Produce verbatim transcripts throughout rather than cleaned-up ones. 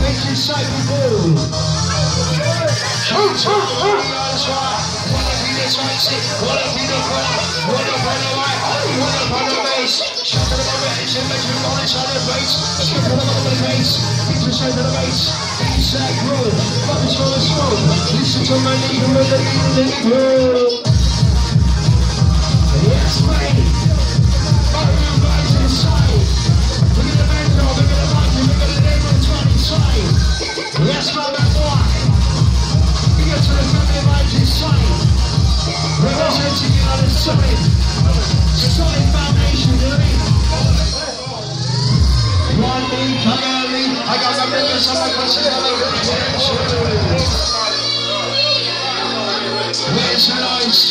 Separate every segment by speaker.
Speaker 1: Makes you say people. Shoot, shoot, shoot. Wanna be the toxic, wanna be the crowd, wanna be the right, wanna be the base. Shut up the base, and make you wanna shut the base. Skip it on the base, keep the shape of the base. Inside road, fucking show the smoke. Listen to my nigga with the nigga. Yes, mate. All you guys inside. Look at the mentor, look at the monkey, look at the name of twenty inside. Yes, my boy. We get to the family vibes inside. Representing you on the solid, solid foundation, you know what I mean? One me, come on me, I got the members of my country, I love it. Where's the noise?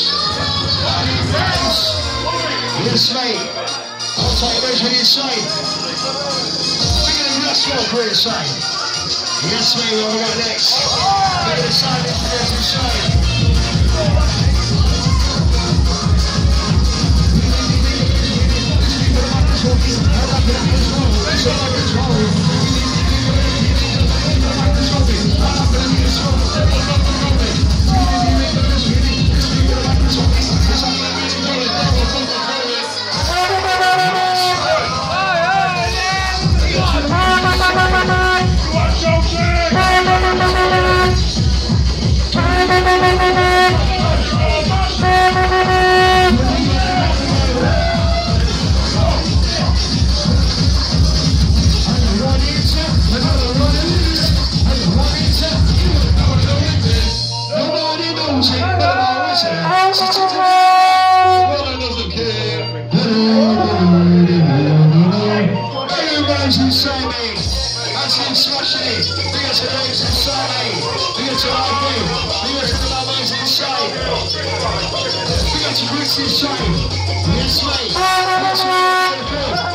Speaker 1: Yes, mate. I'll take those with inside. Look at the restaurant for inside. Yes, mate, we're on the right next. Look at the side, it's inside. Yes, mate.